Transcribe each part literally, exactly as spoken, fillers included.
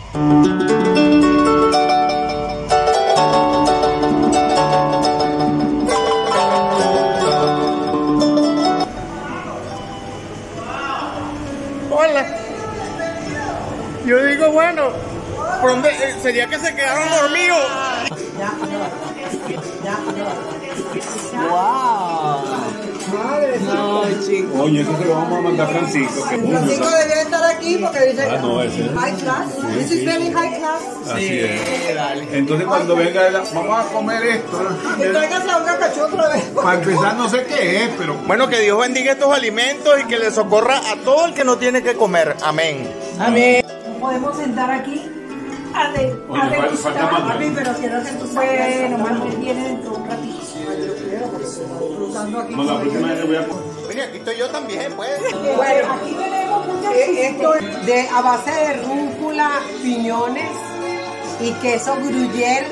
Hola. Yo digo, bueno, ¿por dónde? ¿Sería que se quedaron dormidos? Ya, ya, ya. ¡Wow! Madre No, chico. Oye, eso se lo vamos a mandar a Francisco. Que Francisco debía estar aquí porque dice Ah, no, ese. high class. This is very high class. Así es. Sí, dale. Entonces cuando venga, él, vamos a comer esto. Y tráigase a una cacho otra vez. Para empezar no sé qué es, pero Bueno, que Dios bendiga estos alimentos y que le socorra a todo el que no tiene que comer. Amén. Amén. Podemos sentar aquí a de, Oye, a falta- degustar. falta más. Papi, pero quiero que tú bueno, más viene dentro de un ratito. Yo quiero porque estoy disfrutando aquí. no, la próxima vez le voy a Mira, aquí estoy yo también, pues. Bueno, aquí tenemos muchas esto es de a base de rúcula, piñones y queso gruyere.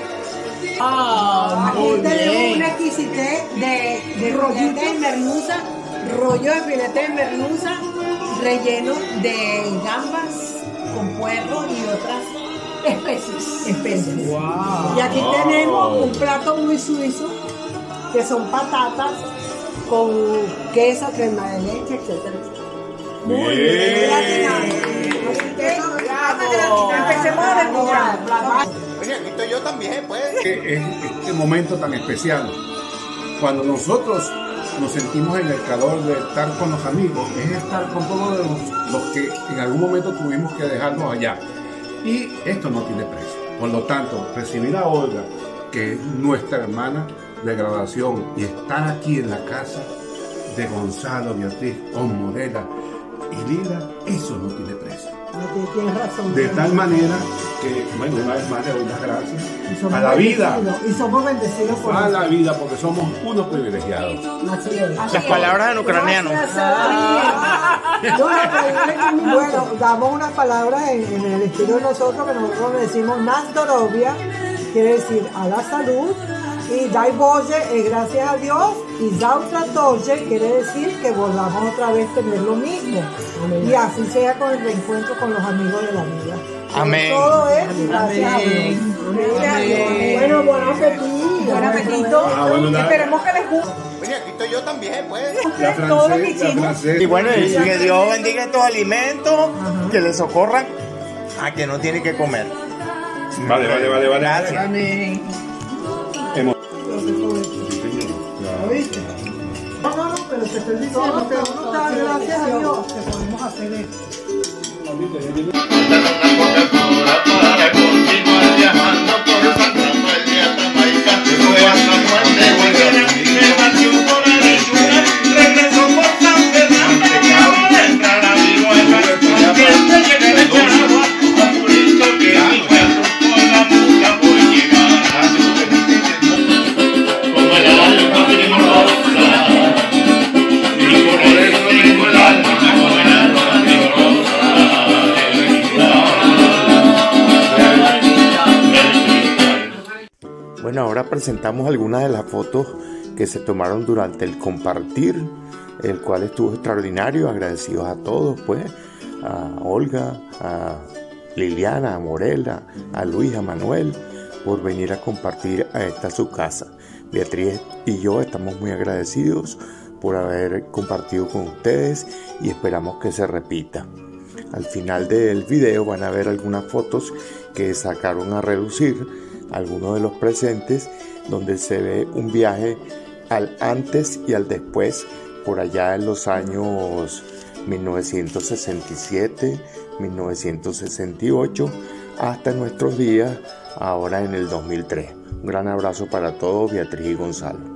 Ah, Aquí muy tenemos bien. una exquisitez de, de rollito de merluza, rollo de filete de merluza, relleno de gambas con puerro y otras especies. especies. Wow. Y aquí tenemos un plato muy suizo, que son patatas con queso, crema de leche, etcétera. Muy bien. Así que, empecemos a degustar. Mira, aquí estoy yo también, pues. que es este momento tan especial. Cuando nosotros nos sentimos en el calor de estar con los amigos, es estar con todos los, los que en algún momento tuvimos que dejarnos allá. Y esto no tiene precio. Por lo tanto, recibir a Olga, que es nuestra hermana de graduación, y estar aquí en la casa de Gonzalo, Beatriz, con Morela y Lila, eso no tiene precio. Tienes razón. De tal manera que, bueno, una vez más le doy las gracias Y somos a la vida, bendecidos, Y somos bendecidos por a eso. la vida, porque somos unos privilegiados. Así es. Las palabras en ucraniano. Gracias a Dios. No, pero, bueno, damos unas palabras en, en el estilo de nosotros, que nosotros le decimos Nazdorovia, quiere decir a la salud, y Dai Bože es gracias a Dios, y Zautra Doje quiere decir que volvamos otra vez a tener lo mismo. Y así sea con el reencuentro con los amigos de la vida. Amén. Todo es gracias a Dios. Amén. Bueno, buen apetito. Buen apetito. Ah, bueno, nada. Esperemos que les guste. Mira, aquí estoy yo también, pues. La Todo lo que francesa, la hicimos. francesa. Y bueno, y que Dios bendiga estos alimentos, que le socorran a que no tiene que comer. Vale, vale, vale, vale. Gracias. Amén. Hemos- ¿Oíste? No, no, no, pero te estoy diciendo que uno da gracias a Dios que podemos hacer esto. Faltan una Coca-Cola para continuar viajando por Sangrando el día Jamaica. Cuando muerte volverá, me marchó por Arizona, regresó por San Fernando, acabo de entrar a Viruela. Antes de llegar a Charagua, un grito que mi perro con la muca voy llegando. Como el alma primorosa, y por eso tengo el alma como el alma primorosa. Bueno, ahora presentamos algunas de las fotos que se tomaron durante el compartir, el cual estuvo extraordinario. Agradecidos a todos, pues, a Olga, a Liliana, a Morela, a Luis, a Manuel, por venir a compartir a esta su casa. Beatriz y yo estamos muy agradecidos por haber compartido con ustedes y esperamos que se repita. Al final del video van a ver algunas fotos que sacaron a relucir algunos de los presentes, donde se ve un viaje al antes y al después, por allá en los años mil novecientos sesenta y siete, mil novecientos sesenta y ocho, hasta nuestros días, ahora en el dos mil tres. Un gran abrazo para todos, Beatriz y Gonzalo.